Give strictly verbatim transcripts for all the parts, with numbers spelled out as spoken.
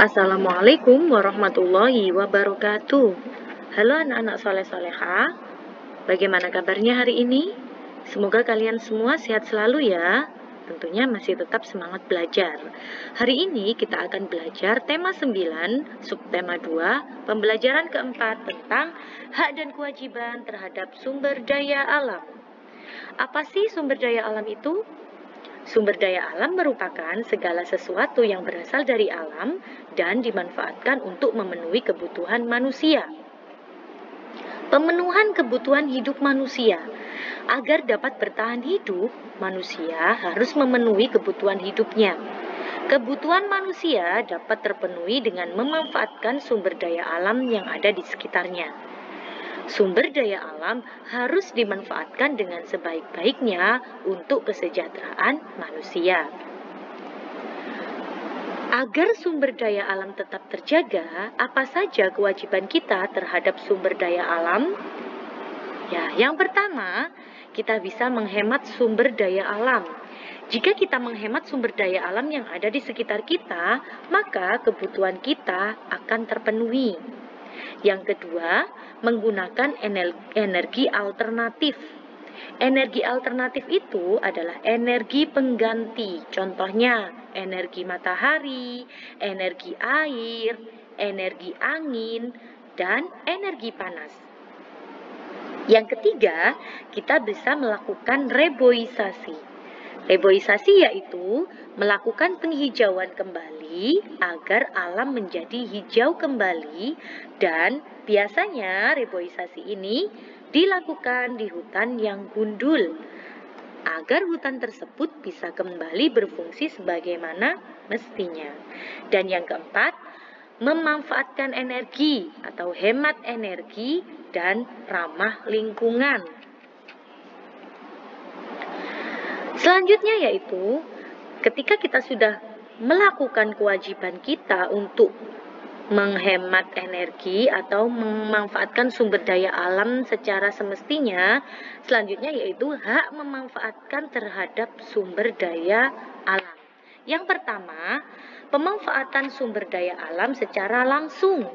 Assalamualaikum warahmatullahi wabarakatuh. Halo anak-anak soleh-soleha, bagaimana kabarnya hari ini? Semoga kalian semua sehat selalu ya. Tentunya masih tetap semangat belajar. Hari ini kita akan belajar tema sembilan, subtema dua, pembelajaran keempat tentang hak dan kewajiban terhadap sumber daya alam. Apa sih sumber daya alam itu? Sumber daya alam merupakan segala sesuatu yang berasal dari alam dan dimanfaatkan untuk memenuhi kebutuhan manusia. Pemenuhan kebutuhan hidup manusia. Agar dapat bertahan hidup, manusia harus memenuhi kebutuhan hidupnya. Kebutuhan manusia dapat terpenuhi dengan memanfaatkan sumber daya alam yang ada di sekitarnya. Sumber daya alam harus dimanfaatkan dengan sebaik-baiknya untuk kesejahteraan manusia. Agar sumber daya alam tetap terjaga, apa saja kewajiban kita terhadap sumber daya alam? Ya, yang pertama, kita bisa menghemat sumber daya alam. Jika kita menghemat sumber daya alam yang ada di sekitar kita, maka kebutuhan kita akan terpenuhi. Yang kedua, menggunakan energi alternatif. Energi alternatif itu adalah energi pengganti. Contohnya, energi matahari, energi air, energi angin, dan energi panas. Yang ketiga, kita bisa melakukan reboisasi. Reboisasi yaitu melakukan penghijauan kembali agar alam menjadi hijau kembali, dan biasanya reboisasi ini dilakukan di hutan yang gundul agar hutan tersebut bisa kembali berfungsi sebagaimana mestinya. Dan yang keempat, memanfaatkan energi atau hemat energi dan ramah lingkungan. Selanjutnya yaitu ketika kita sudah melakukan kewajiban kita untuk menghemat energi atau memanfaatkan sumber daya alam secara semestinya, selanjutnya yaitu hak memanfaatkan terhadap sumber daya alam. Yang pertama, pemanfaatan sumber daya alam secara langsung.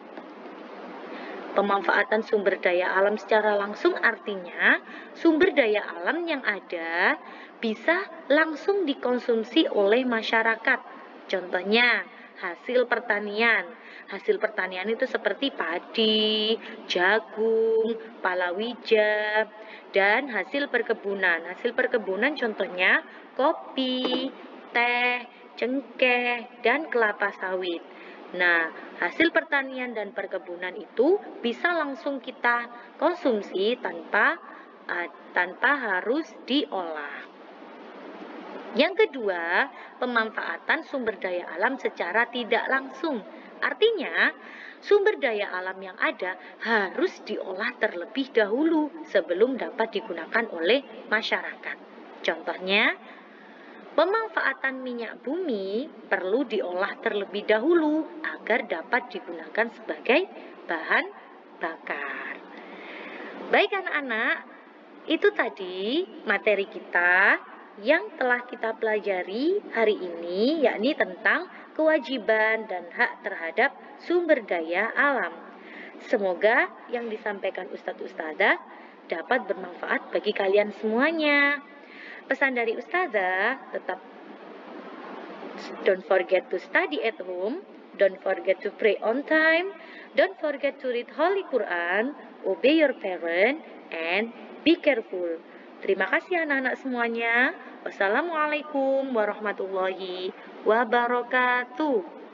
Pemanfaatan sumber daya alam secara langsung artinya sumber daya alam yang ada bisa langsung dikonsumsi oleh masyarakat. Contohnya, hasil pertanian. Hasil pertanian itu seperti padi, jagung, palawija, dan hasil perkebunan. Hasil perkebunan contohnya kopi, teh, cengkeh, dan kelapa sawit. Nah, hasil pertanian dan perkebunan itu bisa langsung kita konsumsi tanpa uh, tanpa harus diolah. Yang kedua, pemanfaatan sumber daya alam secara tidak langsung. Artinya, sumber daya alam yang ada harus diolah terlebih dahulu sebelum dapat digunakan oleh masyarakat. Contohnya, pemanfaatan minyak bumi perlu diolah terlebih dahulu agar dapat digunakan sebagai bahan bakar. Baik anak-anak, itu tadi materi kita yang telah kita pelajari hari ini, yakni tentang kewajiban dan hak terhadap sumber daya alam. Semoga yang disampaikan Ustadz Ustadzah dapat bermanfaat bagi kalian semuanya. Pesan dari Ustazah, tetap don't forget to study at home, don't forget to pray on time, don't forget to read Holy Quran, obey your parent, and be careful. Terima kasih anak-anak semuanya. Wassalamualaikum warahmatullahi wabarakatuh.